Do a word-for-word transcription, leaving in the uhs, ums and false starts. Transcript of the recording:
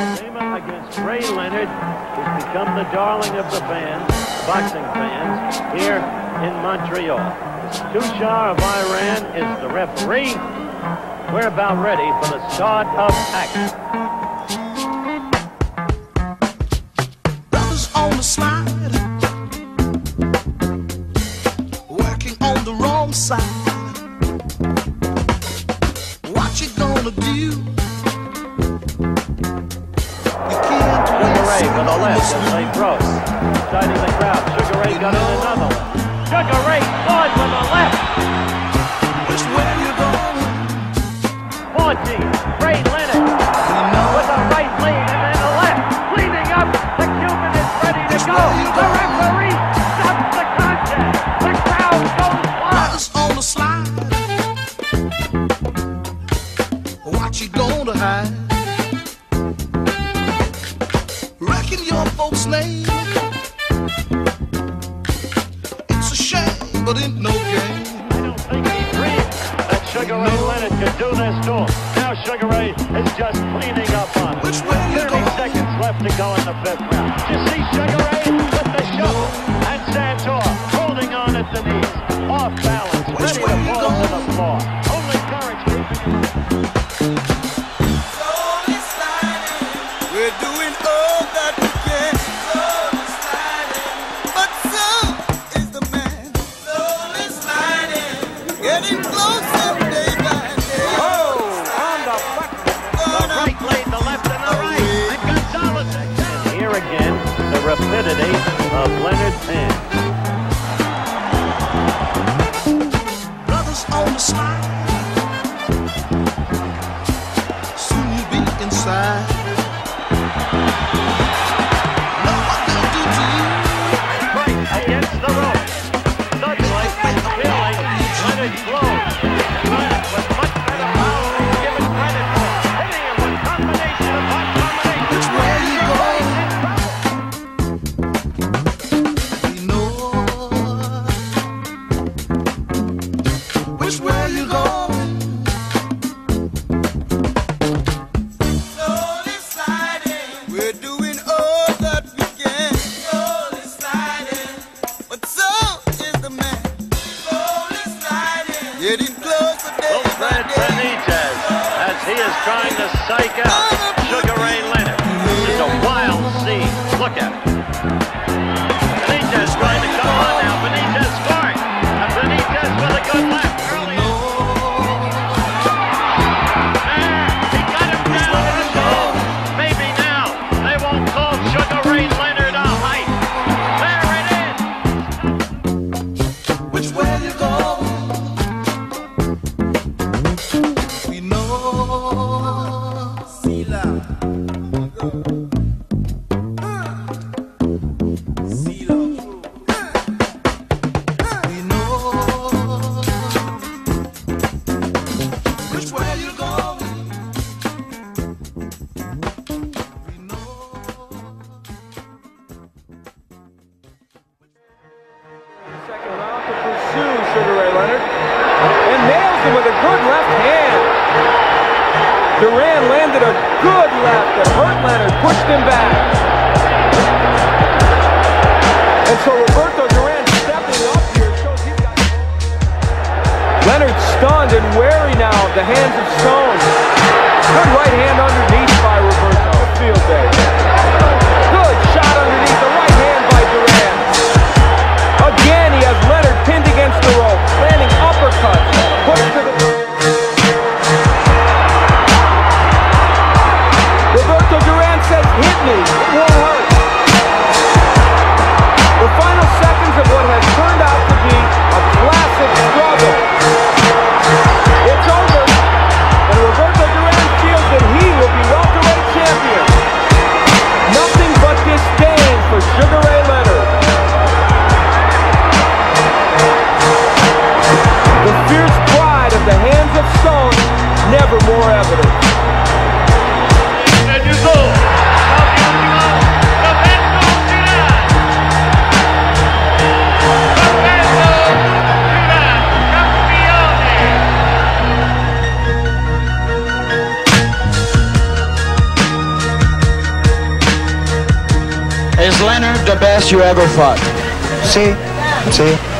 Lima against Ray Leonard, who's become the darling of the fans, boxing fans, here in Montreal. Tushar of Iran is the referee. We're about ready for the start of action. Brothers on the slide, working on the wrong side. What you gonna do? Sugar Ray for the left as they throw. Exciting the crowd. Sugar Ray got in another one. Sugar Ray scored with the left. Which way you going? fourteen. Ray Leonard with the right lead and then the left. Cleaning up. The Cuban is ready to go. The referee stops the contest. The crowd goes wild. Brothers on the slide. What you gonna hide? Reckon your folks' name. It's a shame, but it no game. I don't think he dreamed that Sugar Ray Leonard could do this to him. Now Sugar Ray is just cleaning up on it. Which way you thirty going? seconds left to go in the fifth round. You see Sugar Ray with the shovel and Santor holding on at the knees, off balance, Which ready way to you fall to going? the floor. Only courage keeping. Slowly sliding, we're doing all that we can. Slowly sliding, but so is the man. Slowly sliding, getting closer day by day. Oh, on the button. The right lane, the left and the right. And Gonzalez again. And here again, the rapidity of Leonard's hand. Brothers on the slide, soon you'll be inside. Know what they'll do to you. Right against the rope. Suddenly, feeling Leonard close. Leonard with much better power than he's given credit for. Hitting him with combination upon combination. Which way you going? We know. Which way you going? Slowly sliding, we're doing all that we can. Slowly sliding, but so is the man. Slowly sliding, getting closer day by Wilfred day. Benitez, as he is trying to psych out Sugar Ray Leonard. This is a wild scene. Look at it. Benitez trying to come on now. Benitez scoring. And Benitez with a good left early. There, he got him down in the goal. Maybe now they won't call Sugar Ray Leonard a height. There it is. Which way you going? We know. Sila. Sila. We know. Which way you going? We know. Second round to pursue Sugar Ray Leonard and nails him with a good left hand. Duran landed a good left that hurt Leonard, pushed him back. And so Roberto Duran stepping up here shows he's got... Leonard stunned and wary now of the hands of Stone. Good right hand underneath by Roberto. Field day. Good shot underneath, the right hand by Duran. Again, he has Leonard pinned against the rope, landing uppercuts, push to the... Roberto Duran says, hit me. Is Leonard the best you ever fought? Sí, sí.